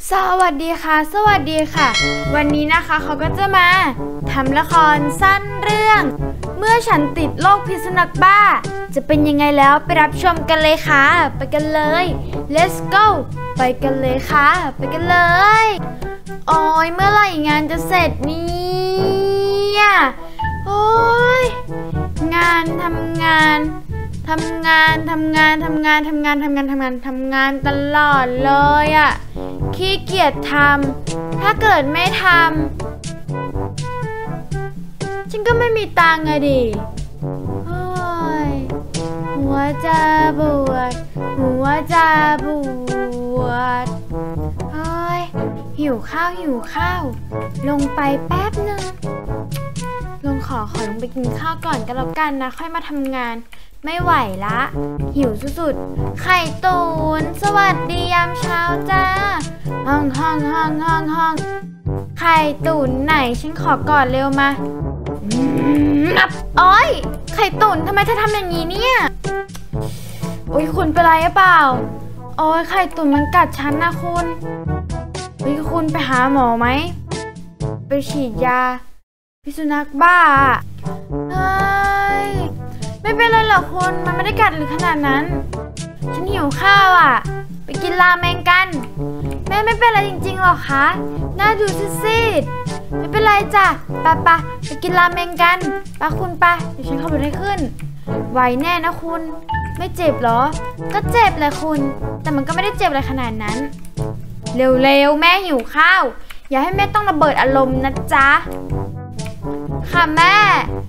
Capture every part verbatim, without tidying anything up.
สวัสดีค่ะสวัสดีค่ะวันนี้นะคะเขาก็จะมาทำละครสั้นเรื่องเมื่อฉันติดโรคพิษสุนัขบ้าจะเป็นยังไงแล้วไปรับชมกันเลยค่ะไปกันเลย let's go ไปกันเลยค่ะไปกันเลยโอ้ยเมื่อไหร่งานจะเสร็จเนี่ยโอ้ยงานทำงานทำงานทำงานทำงานทำงานทำงานทำงานทำงานตลอดเลยอะขี้เกียจทำถ้าเกิดไม่ทำฉันก็ไม่มีตังค์อะดิโอ้ยหัวจะปวดหัวจะปวดโอ้ยหิวข้าวหิวข้าวลงไปแป๊บนึงลงขอขอลงไปกินข้าวก่อนก็แล้วกันนะค่อยมาทำงานไม่ไหวละหิวสุดๆไข่ตุ๋นสวัสดียามเช้าจ้าห้องห้องห้องห้องห้องไข่ตุ๋นไหนฉันขอก่อนเร็วมานับโอ้ยไข่ตุ๋นทำไมเธอทำอย่างนี้เนี่ยโอ้ยคุณเป็นไรหรือเปล่าโอ้ยไข่ตุ๋นมันกัดฉันนะคุณเฮ้ยคุณไปหาหมอไหมไปฉีดยาพิษสุนัขบ้าเฮ้ยไม่เป็นไรหรอกคุณมันไม่ได้กัดหรือขนาดนั้นฉันหิวข้าวอ่ะไปกินราเมงกันแม่ไม่เป็นไรจริงๆหรอคะน่าดูซีดๆไม่เป็นไรจ้ะปะปะไปกินราเมงกันปะคุณปะเดี๋ยวฉันเข้าไปได้ขึ้นไหวแน่นะคุณไม่เจ็บหรอก็เจ็บเลยคุณแต่มันก็ไม่ได้เจ็บอะไรขนาดนั้นเร็วๆแม่หิวข้าวอย่าให้แม่ต้องระเบิดอารมณ์นะจ๊ะค่ะแม่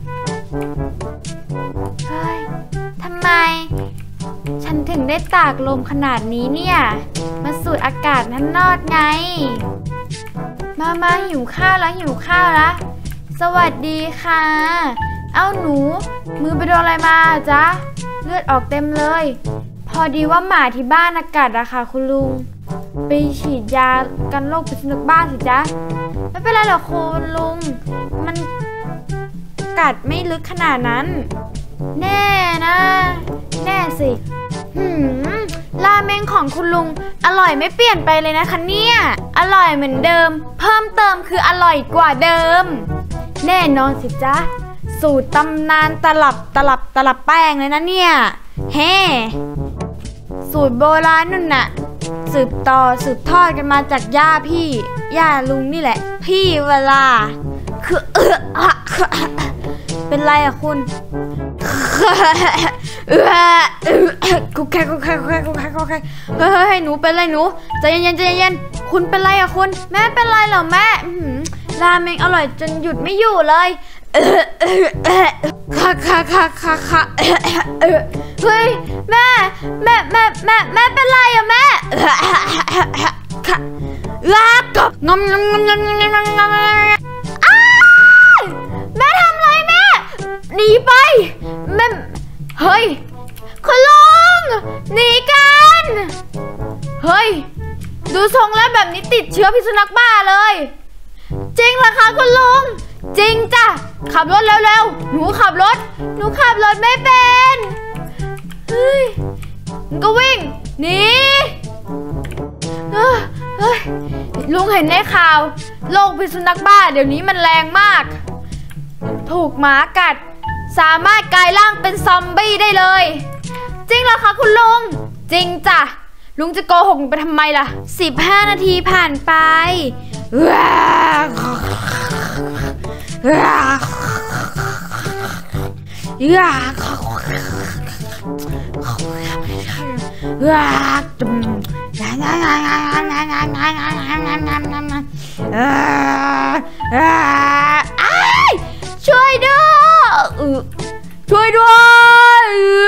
เฮ้ยทำไมฉันถึงได้ตากลมขนาดนี้เนี่ยมาสูดอากาศนั้นนอดไงมามาหิวข้าวแล้วหิวข้าวแล้วสวัสดีค่ะเอ้าหนูมือไปโดนอะไรมาจ๊ะเลือดออกเต็มเลยพอดีว่าหมาที่บ้านอากาศอะค่ะคุณลุงไปฉีดยากันโรคพิษสุนัขบ้าสิจ๊ะไม่เป็นไรหรอกคุณลุงมันกัดไม่ลึกขนาดนั้นแน่นะแน่สิหืมราเมงของคุณลุงอร่อยไม่เปลี่ยนไปเลยนะคะเนี่ยอร่อยเหมือนเดิมเพิ่มเติมคืออร่อยกว่าเดิมแน่นอนสิจ๊ะสูตรตำนานตลับตลับตลับแป้งเลยนะเนี่ยเฮ้สูตรโบราณนั่นน่ะสืบต่อสืบทอดกันมาจากย่าพี่ย่าลุงนี่แหละพี่เวลาคือเออเป็นไรอะคุณเออกุ๊กแคกุ๊กแคกุ๊กแคกุ๊กแคกุ๊กแคเฮ้ยเฮ้ยหนูเป็นไรหนูใจเย็นๆใจเย็นๆคุณเป็นไรอะคุณแม่เป็นไรเหรอแม่ราเมงอร่อยจนหยุดไม่อยู่เลยค่ะค่ะค่ะค่ะค่ะเฮ้ยแม่แม่แม่แม่แม่เป็นไรอะแม่ค่ะลากบงมงมงมงมงมอ้าแม่ทำไรแม่หนีไปแม่เฮ้ยคุณลุงหนีกันเฮ้ยดูทรงแล้วแบบนี้ติดเชื้อพิษสุนัขบ้าเลยจริงเหรอคะคุณลุงจริงจ้ะขับรถเร็วๆหนูขับรถหนูขับรถไม่เป็นเฮ้ยมันก็วิ่งหนีเฮ้ยลุงเห็นในข่าวโรคพิษสุนัขบ้าเดี๋ยวนี้มันแรงมากถูกหมากัดสามารถกลายร่างเป็นซอมบี้ได้เลยจริงเหรอคะคุณลุงจริงจ้ะลุงจะโกหกไปทำไมล่ะสิบห้านาทีผ่านไปว้าวว้าวว้าวว้าวจุ่มงานงานงานงานงานงานงานงานงานงานงานงานงานเออเออช่วยด้วยช่วยด้วย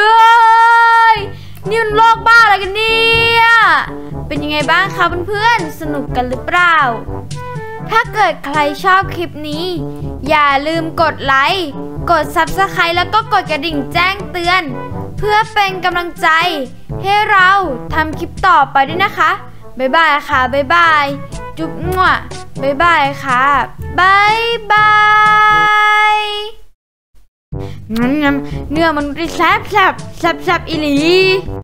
นี่มันโรคบ้าอะไรกันเนี่ยเป็นยังไงบ้างคะเพื่อนๆสนุกกันหรือเปล่าถ้าเกิดใครชอบคลิปนี้อย่าลืมกดไลค์กด ซับสไครบ์ แล้วก็กดกระดิ่งแจ้งเตือนเพื่อเป็นกำลังใจให้เราทำคลิปต่อไปด้วยนะคะบ๊ายบายค่ะบ๊ายบายจุ๊บมั่วบ๊ายบายค่ะบ๊ายบายงั้นเนื้อมันแซ่บแซ่บแซ่บแซ่บอีหลี